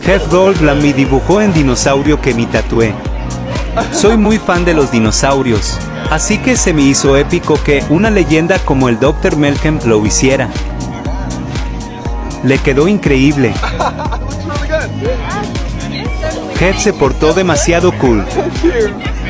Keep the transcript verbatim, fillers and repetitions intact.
Jeff Goldblum me dibujó en dinosaurio que me tatué. Soy muy fan de los dinosaurios, así que se me hizo épico que una leyenda como el doctor Malcolm lo hiciera. Le quedó increíble. Jeff se portó demasiado cool.